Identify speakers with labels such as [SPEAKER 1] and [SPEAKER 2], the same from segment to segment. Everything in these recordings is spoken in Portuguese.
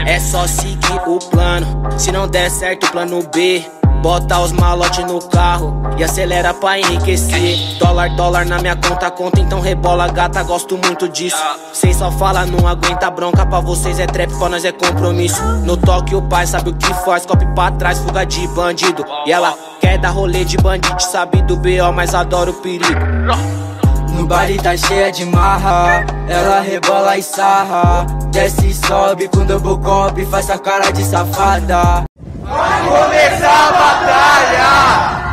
[SPEAKER 1] É só seguir o plano, se não der certo, plano B. Bota os malotes no carro e acelera pra enriquecer. Dólar na minha conta, então rebola gata, gosto muito disso. Cês só fala, não aguenta bronca, pra vocês é trap, pra nós é compromisso. No toque o pai sabe o que faz, copo pra trás, fuga de bandido. E ela quer dar rolê de bandido, sabe do B.O., mas adora o perigo.
[SPEAKER 2] No baile tá cheia de marra, ela rebola e sarra. Desce e sobe com double cop, faz a cara de safada.
[SPEAKER 3] Vai começar a batalha!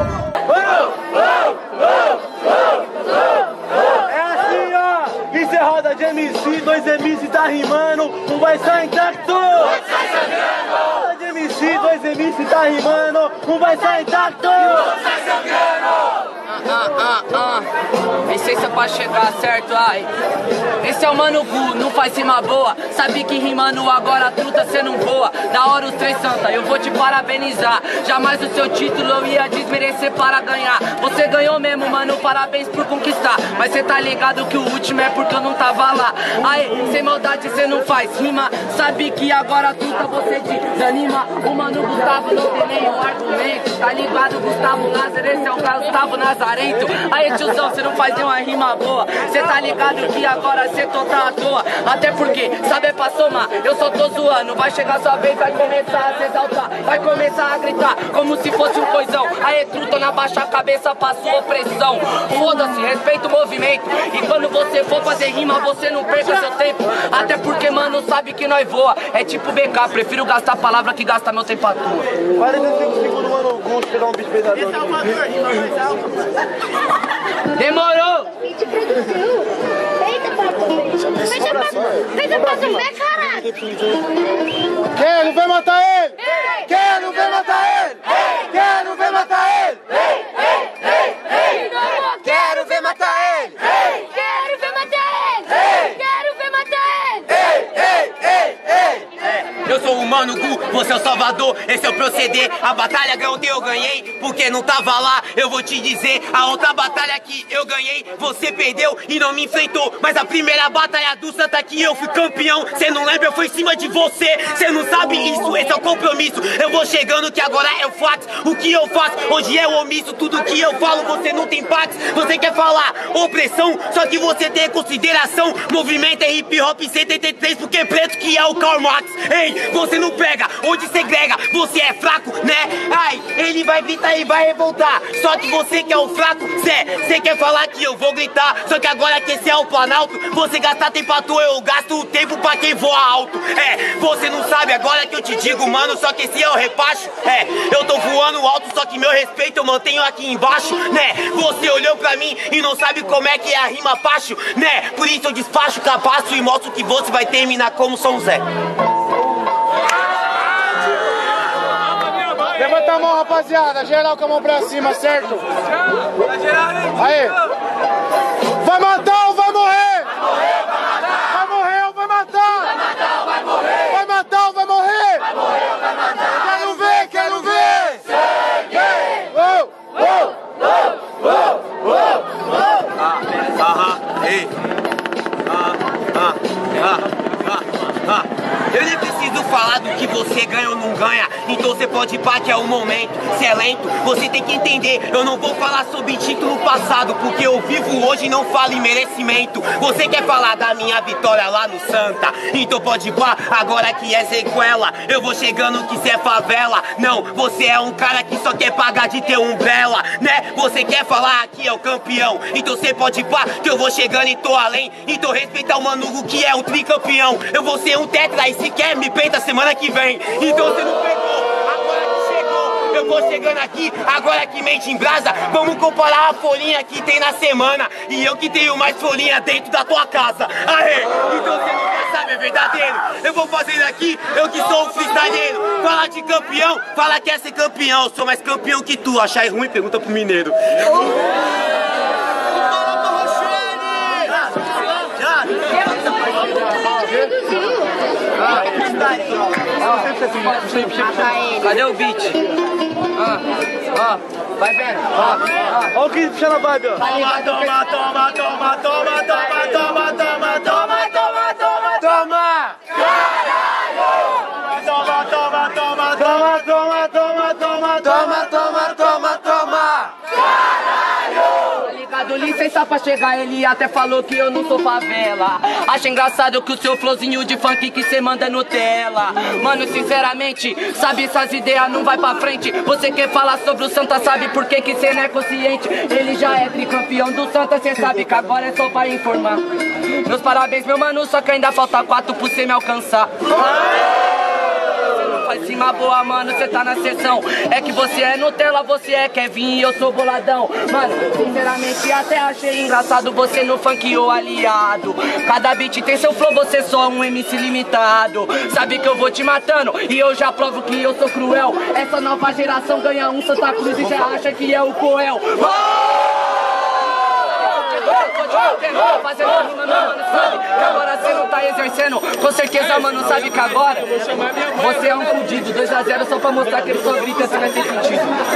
[SPEAKER 4] É assim, ó! Isso é roda de MC, dois MC tá rimando, um vai sair intacto! Roda de MC, dois MC tá rimando, um vai sair intacto!
[SPEAKER 5] Licença pra chegar, certo? Ai. Esse é o Mano Gu, não faz rima boa. Sabe que rimando agora truta cê não voa. Da hora os três santa, eu vou te parabenizar. Jamais o seu título eu ia desmerecer para ganhar. Você ganhou mesmo, mano, parabéns por conquistar. Mas cê tá ligado que o último é porque eu não tava lá. Aê, sem maldade cê não faz rima. Sabe que agora truta você desanima. O Mano Gustavo não tem nenhum argumento. Tá ligado, Gustavo Lázaro, esse é o Gustavo Nazarento. Aí tiozão, cê não faz nenhuma rima boa. Cê tá ligado que agora cê tá à toa. Até porque, saber pra somar, eu só tô zoando. Vai chegar sua vez, vai começar a se exaltar. Vai começar a gritar, como se fosse um coisão. Aí truta na baixa a cabeça pra sua opressão. Foda-se, respeita o movimento. E quando você for fazer rima, você não perca seu tempo. Até porque, mano, sabe que nós voa. É tipo BK, prefiro gastar palavra que gastar meu tempo à toa.
[SPEAKER 4] 45 segundos, Mano Gu, pegar um bicho pesador.
[SPEAKER 5] Demorou!
[SPEAKER 6] Vídeo produziu. Eita, papo. Fez a passo pé, caralho.
[SPEAKER 4] Quem não vai matar ele? Quem não vai matar ele? Quem não vai matar ele?
[SPEAKER 3] Quero ver matar ele!
[SPEAKER 6] Quero ver matar ele. Quero ver matar ele.
[SPEAKER 3] Eu sou o Mano Gu, você é o Salvador, esse é o proceder. A batalha ganhou, eu ganhei, porque não tava lá. Eu vou te dizer, a outra batalha que eu ganhei, você perdeu e não me enfrentou. Mas a primeira batalha do Santa que eu fui campeão, cê não lembra, eu fui em cima de você. Cê não sabe isso, esse é o compromisso. Eu vou chegando que agora é o fato. O que eu faço hoje é o omisso. Tudo que eu falo você não tem parte. Você quer falar opressão, só que você tem consideração. Movimento é hip hop 73, porque é preto que é o Karl Marx. Ei, você não pega, onde segrega, você é fraco, né? Ai, ele vai gritar e vai revoltar. Só que você que é o fraco, cê quer falar que eu vou gritar. Só que agora que esse é o Planalto, você gastar tempo à toa, eu gasto o tempo pra quem voa alto. É, você não sabe agora que eu te digo, mano, só que esse é o repacho. É, eu tô voando alto, só que meu respeito eu mantenho aqui embaixo, né? Você olhou pra mim e não sabe como é que é a rima pacho, né? Por isso eu despacho, capaço e mostro que você vai terminar como São Zé.
[SPEAKER 4] Levanta a mão, rapaziada. Geral com a mão pra cima, certo? Aí. Vai matar ou vai morrer? Vai morrer ou vai matar? Vai matar ou vai morrer? Vai matar ou vai morrer? Vai morrer ou vai matar? Quero ver, quero ver! Sangue!
[SPEAKER 3] Ei! Eu nem preciso falar do que você ganha ou não ganha. Então você pode ir pá que é o momento. Se é lento, você tem que entender. Eu não vou falar sobre título passado, porque eu vivo hoje e não falo em merecimento. Você quer falar da minha vitória lá no Santa? Então pode ir pá, agora que é sequela. Eu vou chegando que cê é favela. Não, você é um cara que só quer pagar de ter umbrella, né? Você quer falar que é o campeão. Então cê pode ir pá, que eu vou chegando e tô além. Então respeitar o Mano Gu que é um tricampeão. Eu vou ser um tetra e se quer me peita semana que vem. Então você não pegou, agora que chegou. Eu vou chegando aqui, agora que mente em brasa. Vamos comparar a folhinha que tem na semana e eu que tenho mais folhinha dentro da tua casa. Aê, então você não quer saber, é verdadeiro. Eu vou fazendo aqui, eu que sou um freestyleiro. Fala de campeão, fala que é ser campeão. Eu sou mais campeão que tu, achar ruim, pergunta pro mineiro.
[SPEAKER 5] Cadê o beat? Vai vendo?
[SPEAKER 4] Olha o que puxando a vibe, ó.
[SPEAKER 3] Toma, toma, toma, toma, toma, toma, toma, toma, toma, toma, toma, toma, toma! Caralho!
[SPEAKER 4] toma, toma, toma, toma, toma, toma, toma, toma, toma.
[SPEAKER 5] Tá ligado? Licença pra chegar, ele até falou que eu não sou favela. Acha engraçado que o seu flowzinho de funk que cê manda Nutella. Mano, sinceramente, sabe essas ideias não vai pra frente. Você quer falar sobre o Santa, sabe por que que cê não é consciente. Ele já é tricampeão do Santa, cê sabe que agora é só pra informar. Meus parabéns, meu mano, só que ainda falta 4 pra cê me alcançar. Faz cima boa, mano, cê tá na sessão. É que você é Nutella, você é Kevin e eu sou boladão. Mano, sinceramente até achei engraçado você no funk ou aliado. Cada beat tem seu flow, você só um MC limitado. Sabe que eu vou te matando e eu já provo que eu sou cruel. Essa nova geração ganha um Santa Cruz e já acha que é o Coel. Fazendo rima, meu mano, sabe que agora cê não tá exercendo. Com certeza, mano, sabe que agora você é um fudido. 2 a 0 só pra mostrar que ele só grita se vai ter sentido.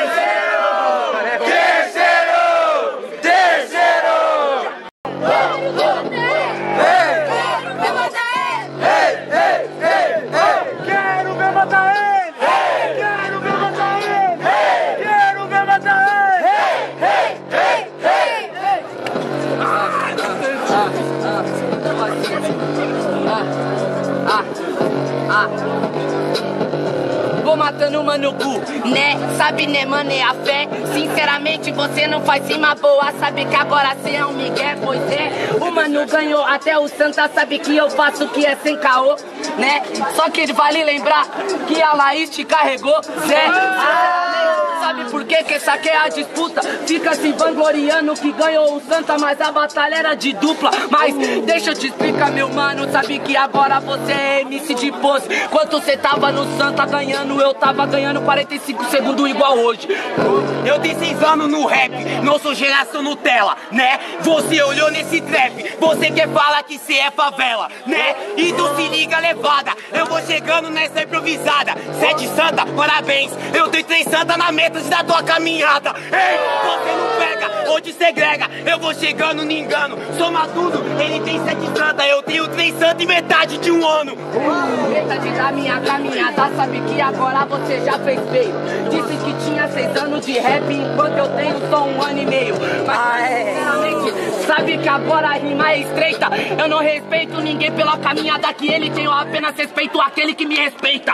[SPEAKER 5] Vou matando uma no cu, né? Sabe, né, mano, é a fé. Sinceramente, você não faz cima boa. Sabe que agora cê é um migué, pois é. O mano ganhou, até o Santa sabe que eu faço o que é sem caô, né? Só que vale lembrar que a Laís te carregou, Zé. Sabe por que que essa aqui é a disputa? Fica se vangloriando que ganhou o Santa, mas a batalha era de dupla. Mas deixa eu te explicar, meu mano, sabe que agora você é MC de pose. Quando você tava no Santa ganhando, eu tava ganhando 45 segundos igual hoje.
[SPEAKER 3] Eu tenho 6 anos no rap, não sou geração Nutella, né? Você olhou nesse trap, você quer falar que cê é favela, né? E tu se liga levada, eu vou chegando nessa improvisada. 7 Santa, parabéns, eu tenho 3 Santa na meta da tua caminhada. Ei, você não pega ou te segrega, eu vou chegando no engano. Soma tudo, ele tem 7 Santa, eu tenho 3 Santa e metade de um ano.
[SPEAKER 5] Metade da minha caminhada, sabe que agora você já fez feio. Disse que tinha 6 anos de rap, enquanto eu tenho só 1 ano e meio. Mas sinceramente, sabe que agora a rima é estreita. Eu não respeito ninguém pela caminhada que ele tem, eu apenas respeito aquele que me respeita.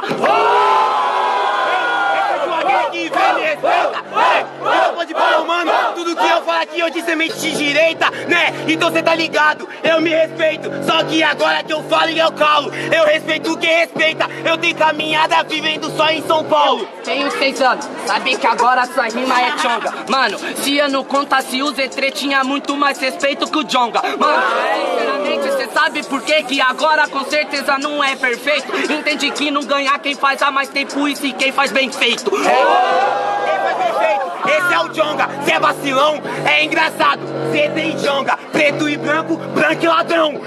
[SPEAKER 3] Que vem me respeita, eu pode falar, mano, tudo que eu falo aqui eu disse mente de direita, né? Então cê tá ligado, eu me respeito. Só que agora que eu falo e eu calo, eu respeito quem respeita. Eu tenho caminhada vivendo só em São Paulo.
[SPEAKER 5] Tenho 6 anos, sabe que agora sua rima é chonga. Mano, se eu não contasse o Z3 tinha muito mais respeito que o Jonga. Mano, sinceramente cê sabe por que agora com certeza não é perfeito. Entende que não ganhar quem faz há mais tempo e se quem faz bem feito.
[SPEAKER 3] Quem faz perfeito, esse é o Jonga. Cê é vacilão, é engraçado. Cê tem Jonga, preto e branco, branco e ladrão. E no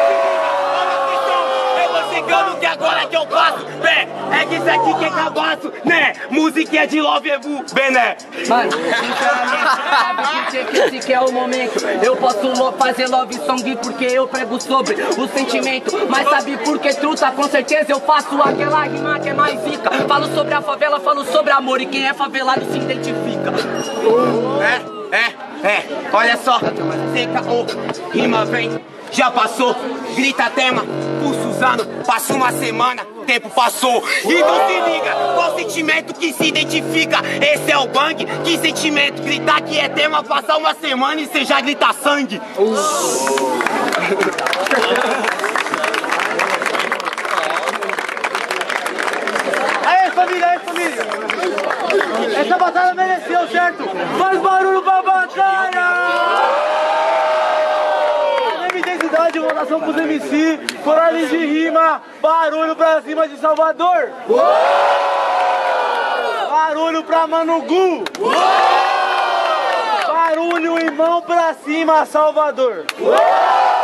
[SPEAKER 3] eu vou chegando que agora que eu faço, né? É que isso aqui que é cabaço, né? Música é de Love Evu, Bené.
[SPEAKER 5] Mano, sinceramente, sabe por que esse que é o momento? Eu posso fazer love song porque eu prego sobre o sentimento. Mas sabe por que truta? Com certeza eu faço aquela rima que é mais rica. Falo sobre a favela, falo sobre amor e quem é favelado se identifica.
[SPEAKER 3] Olha só, CKO, rima vem, já passou, grita tema, pulso usando, passa uma semana, tempo passou. Então se liga, qual sentimento que se identifica? Esse é o bang, que sentimento? Gritar que é tema, passar uma semana e cê já grita sangue.
[SPEAKER 4] Aê, família, aê, família! Essa batalha mereceu, certo? Faz barulho pra batalha! A mesma intensidade, votação pros MC, coragem de rima, barulho pra cima de Salvador! Barulho pra Mano Gu! Barulho e mão pra cima, Salvador!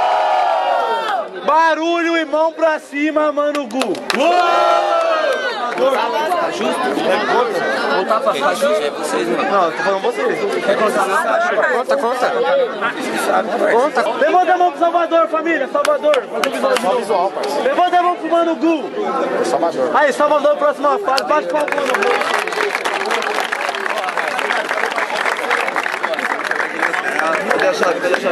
[SPEAKER 4] Barulho e mão pra cima, Mano Gu!
[SPEAKER 5] Tá justo? Voltar pra ficar justo? É vocês, mano. Não, tô falando vocês. Quer contar na caixa? Conta. Conta.
[SPEAKER 4] Levanta a mão pro Salvador, família. Salvador. Visual, parceiro. Levanta a mão pro Mano Gu. Salvador. Aí, Salvador, próxima fase. Bate com o Mano. Cadê a chave?